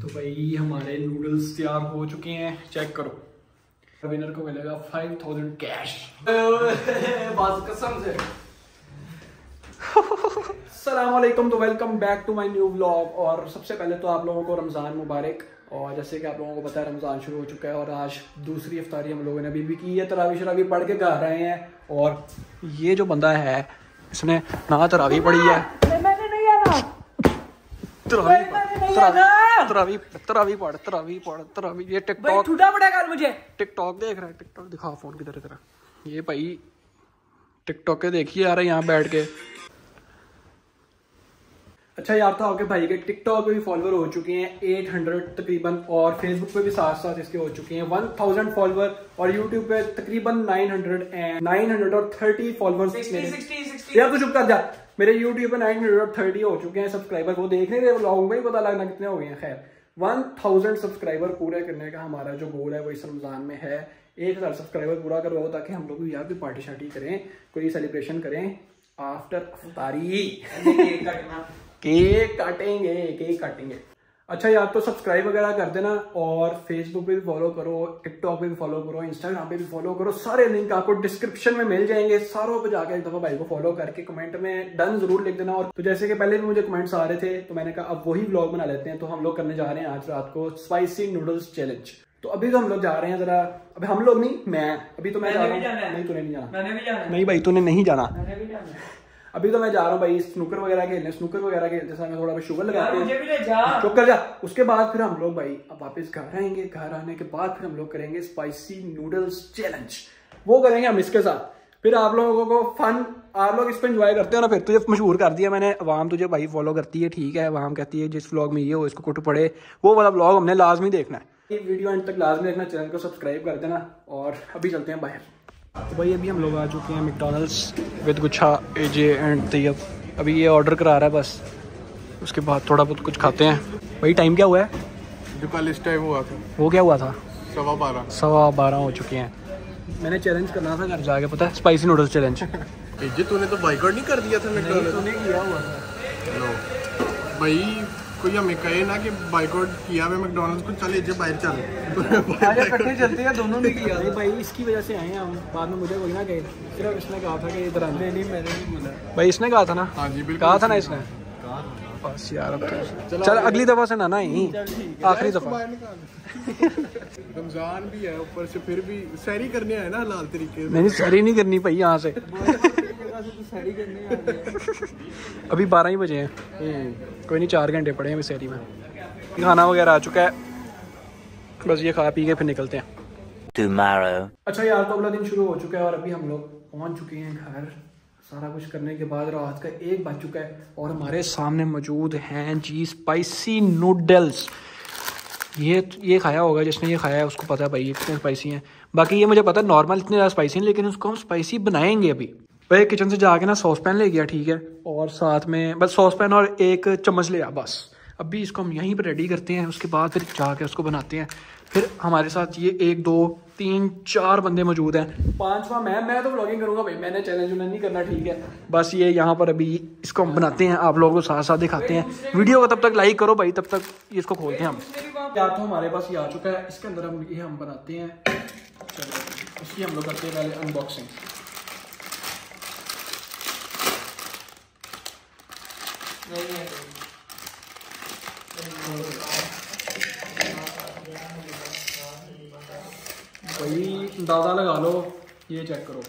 तो भाई हमारे नूडल्स तैयार हो चुके हैं, चेक करो। विनर को मिलेगा 5000 कैश। बात कसम से। अस्सलामुअलैकुम, तो welcome back to my new vlog. और सबसे पहले तो आप लोगों को रमज़ान मुबारक। और जैसे कि आप लोगों को पता है रमज़ान शुरू हो चुका है और आज दूसरी इफ्तारी हम लोगों ने अभी भी की है। तरावी शरावी पढ़ के घर आए हैं। और ये जो बंदा है इसने ना तरावी पढ़ी है, तरावी ये टिकटॉक मुझे टिकटॉक देख रहा है। टिकटॉक दिखा फोन किधर तेरा। ये भाई टिकटॉक के देखिए यार यहाँ बैठ के। अच्छा यार, तो आपके भाई के टिकटॉक पे भी फॉलोवर हो चुके हैं 800 तकरीबन, और फेसबुक पे भी साथ साथ इसके हो चुके हैं 1000 फॉलोवर, और यूट्यूब पे तकरीबन 930 फॉलोवर्स। यार तो चुप कर जा। मेरे यूट्यूब पे 930 हो चुके हैं सब्सक्राइबर। वो देख नहीं रहे व्लॉग में ही पता लगना कितने हो गए हैं। खैर 1000 सब्सक्राइबर पूरे करने का हमारा जो गोल है वो इस रमजान में है। 1000 सब्सक्राइबर पूरा करवाओ ताकि हम लोग भी यहाँ पे पार्टी शार्टी करें, कोई सेलिब्रेशन करें आफ्टर इफ्तारी। केक काटेंगे। अच्छा यार, तो सब्सक्राइब वगैरह कर देना, और फेसबुक पे भी फॉलो करो, टिकटॉक पे भी फॉलो करो, इंस्टाग्राम पे भी फॉलो करो। सारे लिंक आपको डिस्क्रिप्शन में मिल जाएंगे। सारों पे जाकर एक दफा भाई को फॉलो करके कमेंट में डन जरूर लिख देना। और तो जैसे कि पहले भी मुझे कमेंट्स आ रहे थे, तो मैंने कहा अब वही व्लॉग बना लेते हैं। तो हम लोग करने जा रहे हैं आज रात को स्पाइसी नूडल्स चैलेंज। तो अभी तो हम लोग जा रहे हैं जरा, अभी हम लोग नहीं, मैं अभी तो मैं जा रहा हूँ। नहीं तूने नहीं जाना। नहीं भाई तूने नहीं जाना। अभी तो मैं जा रहा हूँ भाई स्नूकर वगैरह खेलने। स्नूकर वगैरह खेलते समय थोड़ा शुगर लगाते हैं। चुप कर जा। उसके बाद फिर हम लोग भाई अब वापस घर आएंगे। घर आने के बाद फिर हम लोग करेंगे स्पाइसी नूडल्स चैलेंज। वो करेंगे हम इसके साथ। फिर आप लोगों को फन, आप लोग इस पर एंजॉय करते हो ना। फिर तुझे मशहूर कर दिया मैंने, अवाम तुझे भाई फॉलो करती है, ठीक है। अवाम कहती है जिस व्लॉग में ये हो इसको कुट पड़े, वो वाला व्लॉग हमने लाजमी देखना है। ये वीडियो एंड तक लाजमी देखना, चैनल को सब्सक्राइब कर देना। और अभी चलते हैं बाहर। तो भाई अभी हम लोग आ चुके हैं मैकडॉनल्ड्स विद गुच्छा, एजे एंड तैयब। अभी ये ऑर्डर करा रहा है बस, उसके बाद थोड़ा बहुत कुछ खाते हैं। भाई टाइम क्या हुआ है जो कल इस टाइम हुआ था? वो क्या हुआ था? 12:15 हो चुके हैं। मैंने चैलेंज करना था घर जाके, पता है, स्पाइसी नूडल्स चैलेंज। एजे तूने तो बाइकआउट नहीं कर दिया था मैकडॉनल्ड्स? तूने किया हुआ था। नो भाई, कोई हमें कहे ना कि बाइकआउट किया है मैकडॉनल्ड्स को, चल एजे बाहर चल। इकट्ठे चलते हैं, दोनों ने किया। भाई इसकी वजह से आए हैं हम। बाद में मुझे कोई ना कहे, सिर्फ इसने कहा था कि इधर आने। नहीं मैंने नहीं बोला भाई, इसने कहा था ना। हाँ जी बिल्कुल कहा था ना इसने। बस यार अब तो चल अगली दफा से ना ही आखिरी दफा। रमजान भी है ऊपर से, फिर भी सैरी करने आए ना हलाल तरीके से। नहीं सैरी नहीं करनी भाई यहाँ से। अभी 12 ही बजे हैं। कोई नहीं, 4 घंटे पड़े हैं अभी सैरी में। खाना वगैरह आ चुका है, बस ये खा पी के फिर निकलते हैं tomorrow। अच्छा यार, तो अगला दिन शुरू हो चुका है और अभी हम लोग पहुंच चुके हैं घर। सारा कुछ करने के बाद रात का 1 बज चुका है और हमारे सामने मौजूद हैं जी स्पाइसी नूडल्स। ये खाया होगा जिसने ये खाया है, उसको पता है भाई ये कितने स्पाइसी हैं। बाकी ये मुझे पता है नॉर्मल इतने ज़्यादा स्पाइसी हैं, लेकिन उसको हम स्पाइसी बनाएंगे अभी। भाई किचन से जाके ना सॉस पैन ले गया, ठीक है, और साथ में बस सॉस पैन और 1 चम्मच लिया बस। अभी इसको हम यहीं पर रेडी करते हैं, उसके बाद फिर जाके उसको बनाते हैं। फिर हमारे साथ ये 1 2 3 4 बंदे मौजूद हैं। 5वां मैं तो व्लॉगिंग करूंगा भाई, मैंने चैलेंज नहीं करना, ठीक है। बस ये यहाँ पर अभी इसको हम बनाते हैं, आप लोगों को साथ साथ दिखाते हैं। वीडियो को तब तक लाइक करो भाई, तब तक इसको खोलते हैं हम। या तो हमारे पास ये आ चुका है, इसके अंदर हम बनाते हैं। इसकी हम लोग करते हैं पहले अनबॉक्सिंग। भाई अंदाजा लगा लो, ये चेक करो।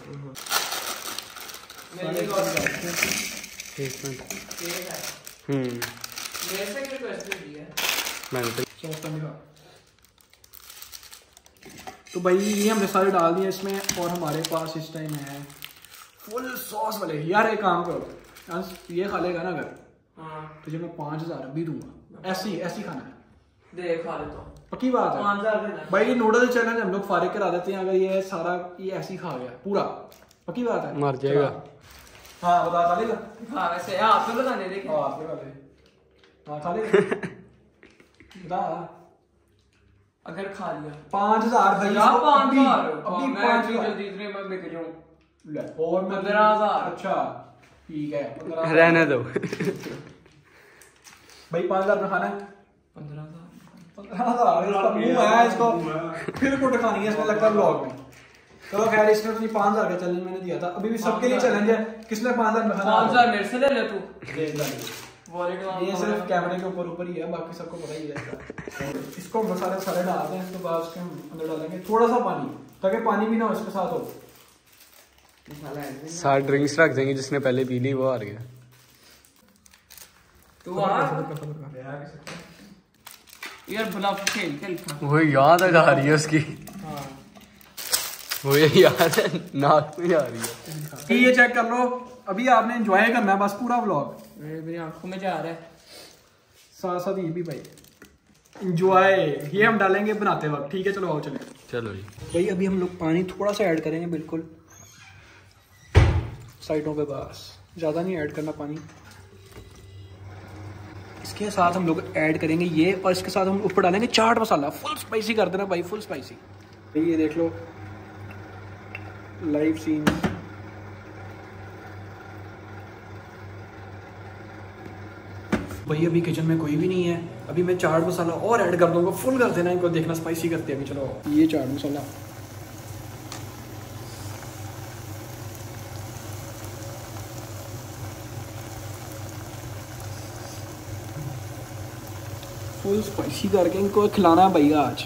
तो भाई ये हमने सारे डाल दिए इसमें, और हमारे पास इस टाइम है फुल सॉस वाले। यार एक काम करो, ये खा लेगा ना अगर, तुझे मैं 5000 अभी दूंगा। ऐसी खाना है, देख खा लेता हूँ। पक्की बात है 5000 भाई। नूडल चैलेंज हम लोग फारिग करा देते हैं अगर ये सारा ये ऐसे ही खा गया पूरा। पक्की बात है, मर जाएगा। हाँ बता खा लेगा। हाँ वैसे आप तो बताने देखे। हाँ खा लेगा। बता अगर खा लिया 5000 भाई। 5000 मैं जल्दी इतने में बिक जाऊं। और 15000। अच्छा ठीक है, रहने दो। भाई 5000 में खाना है। 15000 मुंह है इसको, फिर कुट खानी है इसमें लगता है ब्लॉग में। चलो खैर, इसने तो 5000 का चैलेंज मैंने दिया था, अभी भी सबके लिए चैलेंज है। किसने 5000 में खाना? 5000 मेरे से ले ले तू। ये सिर्फ कैमरे के ऊपर ही है, बाकी सबको पता ही है। इसको मसाले सारे डालते हैं, इसके बाद उसके अंदर डालेंगे थोड़ा सा पानी, ताकि पानी भी ना हो इसके साथ हो। 7 ड्रिंक्स रख देंगे, जिसने पहले पी ली वो हार गया। तू आ यार, भला खेल वो याद आ रही है उसकी, वो ये याद है, नाक में आ रही है। ये चेक कर लो, अभी आपने एंजॉय करना है बस पूरा व्लॉग। मेरी आंखों में जा रहा है साथ साथ ये भी भाई एंजॉय, ये हम डालेंगे बनाते वक्त, ठीक है? चलो आओ चले। चलो जी भाई अभी हम लोग पानी थोड़ा सा ऐड करेंगे, बिल्कुल साइडों पे, बस ज़्यादा नहीं ऐड करना पानी। इसके साथ हम लोग ऐड करेंगे ये, और इसके साथ हम ऊपर डालेंगे चाट मसाला, फुल स्पाइसी कर देना भाई, फुल स्पाइसी। ये देख लो लाइव सीन। भाई अभी किचन में कोई भी नहीं है, अभी मैं चाट मसाला और ऐड कर दूंगा, फुल कर देना इनको, देखना स्पाइसी करते हैं अभी। चलो ये चाट मसाला, फुल स्पाइसी करके इनको खिलाना है भाई आज।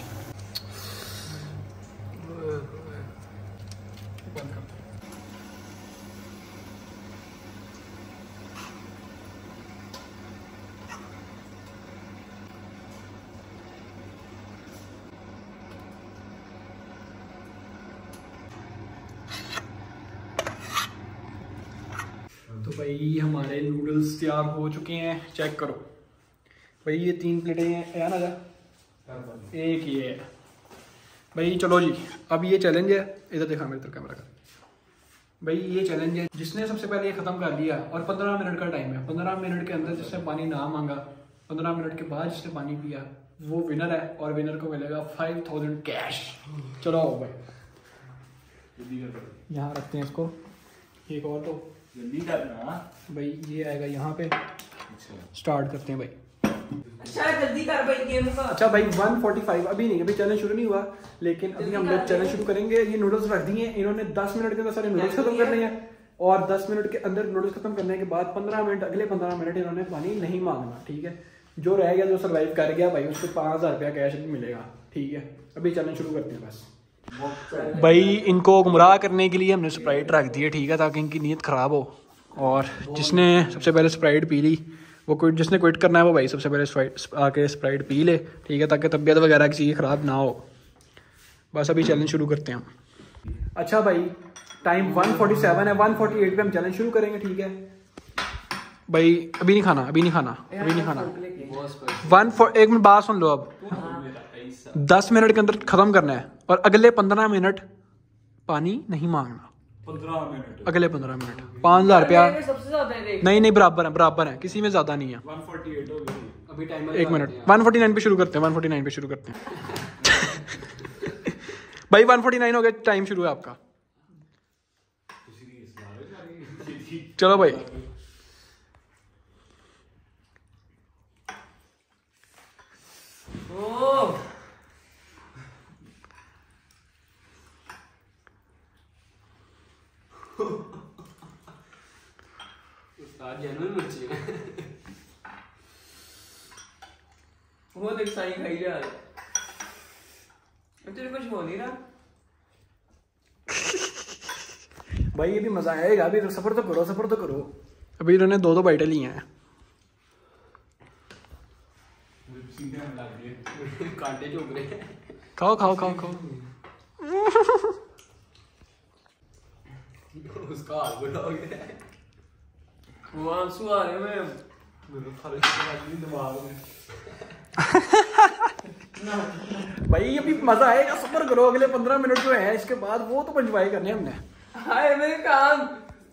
तो भाई हमारे नूडल्स तैयार हो चुके हैं, चेक करो भाई। ये 3 प्लेटें हैं ना, एक ये है भाई। चलो जी, अब ये चैलेंज है, इधर देखा मेरे तरफ कैमरा का भाई। ये चैलेंज है, जिसने सबसे पहले ये ख़त्म कर लिया, और 15 मिनट का टाइम है। 15 मिनट के अंदर जिसने पानी ना मांगा, 15 मिनट के बाद जिसने पानी पिया, वो विनर है, और विनर को मिलेगा 5000 कैश। चलो आओ भाई, यहाँ रखते हैं इसको, एक और तो जल्दी करना भाई। ये आएगा यहाँ पे, स्टार्ट करते हैं भाई। अच्छा जल्दी कर भाई, गेम का। अच्छा भाई 145 अभी नहीं, अभी चैलेंज शुरू नहीं हुआ, लेकिन अभी हम लोग चैलेंज शुरू करेंगे। ये नूडल्स रख दिए, इन्होंने 10 मिनट के अंदर सारे नूडल्स खत्म करने हैं, और 10 मिनट के अंदर नूडल्स खत्म करने के बाद 15 मिनट, अगले 15 मिनट इन्होंने पानी नहीं मांगना, ठीक है? जो रह गया, जो सर्वाइव कर गया भाई, उसको 5000 रुपया कैश भी मिलेगा, ठीक है? अभी चैलेंज शुरू करते हैं बस भाई। इनको गुमराह करने के लिए हमने स्प्राइट रख दी है, ठीक है, ताकि इनकी नीयत ख़राब हो। और जिसने सबसे पहले स्प्राइट पी ली, वो क्विट, जिसने क्विट करना है वो भाई सबसे पहले आके स्प्राइट पी ले, ठीक है, ताकि तबीयत वगैरह की चीज़ ख़राब ना हो। बस अभी चैलेंज शुरू करते हैं हम। अच्छा भाई, टाइम 147 है, 148 पे हम चैलेंज शुरू करेंगे, ठीक है भाई? अभी नहीं खाना, अभी नहीं खाना, अभी नहीं खाना। एक मिनट बात सुन लो, अब 10 मिनट के अंदर ख़त्म करना है, और अगले 15 मिनट पानी नहीं मांगना। 15 मिनट, अगले 15 मिनट 5000 रुपया। सबसे ज्यादा है, नहीं बराबर है, किसी में ज्यादा नहीं है। 148 हो गई अभी टाइमर। एक मिनट, 149 पे शुरू करते हैं, 149 पे शुरू करते हैं भाई 149 हो गया, टाइम शुरू है आपका। चलो भाई, वो देख साई खाई जा रहा है, तेरे कुछ हो नहीं रहा भाई। ये भी मजा आएगा, अभी सफर तो करो, सफर तो करो। अभी इन्होंने 2 बाइटें ली हैं। कांटे चुभ रहे हैं। खाओ खाओ खाओ खाओ। उसका हाल बुरा हो गया है, वो आंसू आ रहे हैं दिमाग में। भाई अभी मजा आएगा, सफर करो। अगले 15 मिनट जो है, इसके बाद वो तो एंजॉय करने हमने। हाय मेरे काम।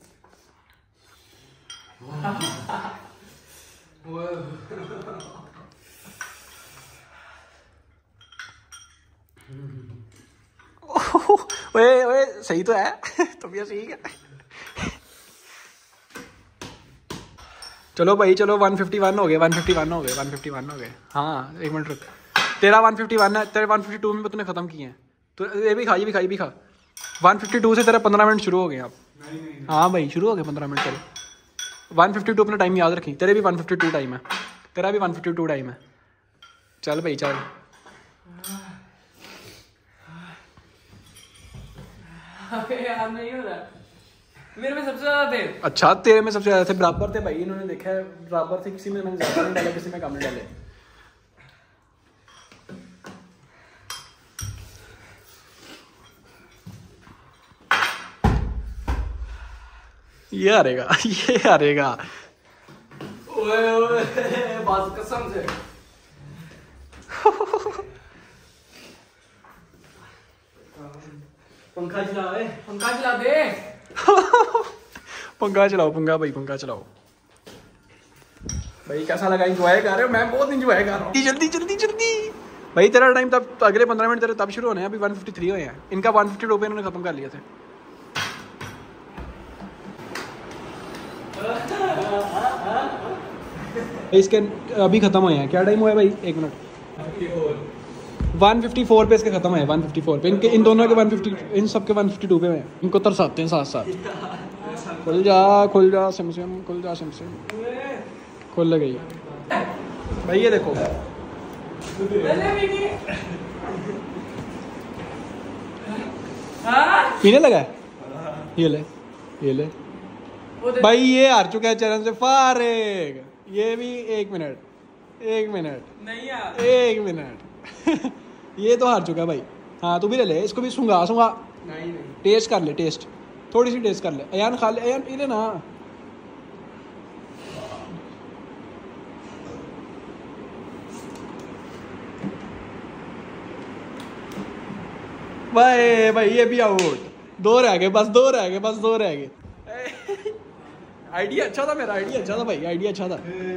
ओए ओए, सही तो है तबीयत सही है। चलो भाई चलो, 151 हो गए, 151 हो गए, 151 हो गए। हाँ 1 मिनट रुक, तेरा 151 है, तेरे 152 में तूने खत्म किए हैं। तो ये भी खा, ये भी खा, ये भी खा। 152 से तेरा 15 मिनट शुरू हो गए आप। हाँ भाई शुरू हो गए 15 मिनट तेरे। 152 अपना टाइम याद रखी, तेरे भी 152 टाइम है, तेरा भी 152 टाइम है। चल भाई चल। यार नहीं हो रहा, मेरे में सबसे ज्यादा थे। अच्छा तेरे में सबसे ज्यादा थे, बराबर थे भाई। इन्होंने देखा है बराबर थे, किसी में मैंने ज्यादा नहीं डाले, किसी में कम नहीं डाले। ये हारेगा, ये हारेगा। ओए ओए बात कसम से। पंखा चला दे। पंखा चलाओ, पंखा भाई, पंखा चलाओ भाई। कैसा लगा? इंजॉय कर रहे हो? मैं बहुत इंजॉय कर रहा हूँ। जल्दी जल्दी जल्दी भाई, तेरा टाइम तब अगले 15 मिनट तेरे तब शुरू होने हैं। अभी 153 हुए हैं, इनका 152 रुपये इन्होंने खत्म कर लिए थे। इसके अभी खत्म हुए हैं। क्या टाइम हुआ है भाई? 1 मिनट। 154 पे इसके खत्म है, 154 पे। इनके इन दोनों के 150, इन सब के 152 पे हैं। इनको तरसाते हैं साथ साथ। खुल जा सिम, खुल जा सिम, खुल गई भाई। ये देखो पीने लगा है। ये ले भाई, ये हार चुका है चरण से फारेग। ये भी 1 मिनट नहीं यार, 1 मिनट। ये तो हार चुका है भाई। हाँ तू भी ले ले, इसको भी सूंघा नहीं टेस्ट कर ले, टेस्ट थोड़ी सी टेस्ट कर ले। अयान खा ले, अयान पी ले ना। भाई ये भी आउट। 2 रह गए, बस 2 रह गए। आइडिया अच्छा था मेरा, आइडिया अच्छा था भाई, आइडिया अच्छा था।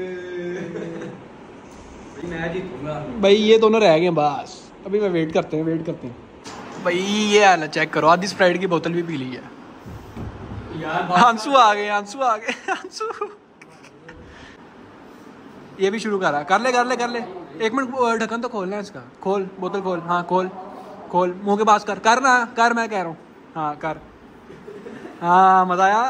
मैं जीतूंगा भाई। ये दोनों रह गए बस। अभी मैं वेट करते हैं भाई। ये हाल चेक करो, आधी स्प्राइट की बोतल भी पी ली है यार। आंसू आ गए। ये भी शुरू कर ले। 1 मिनट ढक्कन तो खोलना है इसका। खोल बोतल, खोल। हाँ खोल मुंह के पास कर ना, कर मैं कह रहा हूँ। हाँ कर। हाँ मजा आया।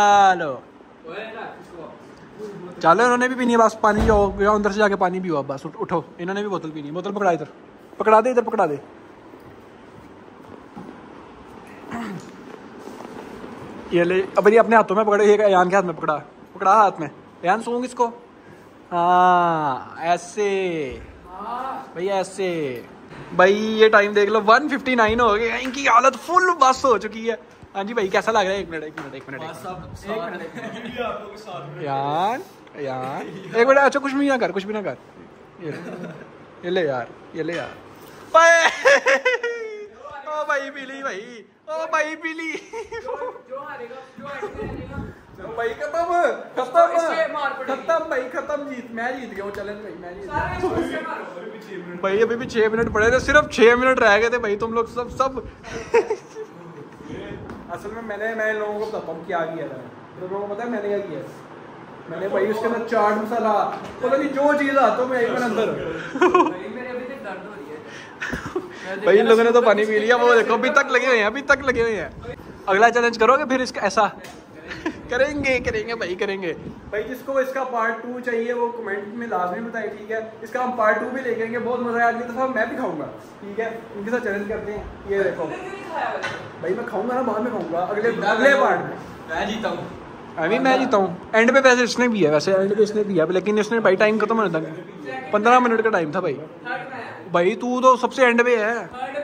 चलो इन्होंने भी पीनी है बस। पानी जाओ अंदर से जाके पानी पियो बस। उठो, इन्होंने भी बोतल पीनी है। बोतल पकड़ा, इधर पकड़ा दे। ये ले अब ये अपने हाथों में पकड़े। ये अयान के हाथ में पकड़ा हाथ में। अयान सूंघ इसको। हाँ ऐसे भाई, ऐसे भाई। ये टाइम देख लो, 159 हो गए। इनकी हालत फुल बस हो चुकी है। हाँ जी भाई, कैसा लग रहा है? 1 मिनट यार 1 मिनट। अच्छा कुछ भी ना कर। ये ले यार। ओ भाई पीली भाई। जो हारेगा, जो हारेगा भाई खत्म। मैं जीत गया हूँ चैलेंज भाई। मैं जीत भाई। अभी भी 6 मिनट पड़े थे, सिर्फ 6 मिनट रह गए थे भाई। तुम लोग सब असल में मैं लोगों को बताता हूँ क्या किया था। तुम लोगों को पता है मैंने क्या किया? मैंने भाई उसके अंदर चाट मसाला, पता नहीं जो चीज़ आता मैं एक अंदर। भाई इन लोगों ने तो पानी पी लिया। वो देखो अभी तक लगे हुए हैं। अगला चैलेंज करोगे फिर इसका ऐसा? करेंगे भाई। जिसको इसका पार्ट 2 चाहिए वो कमेंट में लाजमी बताए, ठीक है? इसका हम पार्ट 2 भी लेके आएंगे। बहुत मजा आया। अगली दफा मैं भी खाऊंगा, ठीक है? उनके साथ चैलेंज करते हैं। ये देखो भाई, मैं खाऊंगा ना, बाद में खाऊंगा अगले पार्ट में। मैं जीता हूँ एंड पे। वैसे इसने भी है, लेकिन इसने भाई टाइम खत्म होने तक 15 मिनट का टाइम था भाई। तू तो सबसे एंड पे है।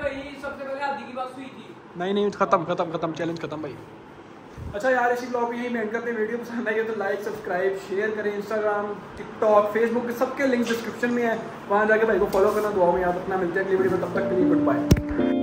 नहीं खत्म चैलेंज खत्म भाई। अच्छा यार, इसी ब्लॉग में यही मैं एंड करते हैं। वीडियो पसंद आई तो लाइक, सब्सक्राइब, शेयर करें। इंस्टाग्राम, टिकटॉक, फेसबुक के सबके लिंक डिस्क्रिप्शन में है, वहाँ जाके भाई को फॉलो करना। दुआ में याद रखना। मिलते हैं अगली वीडियो में, तब तक के लिए गुड बाय।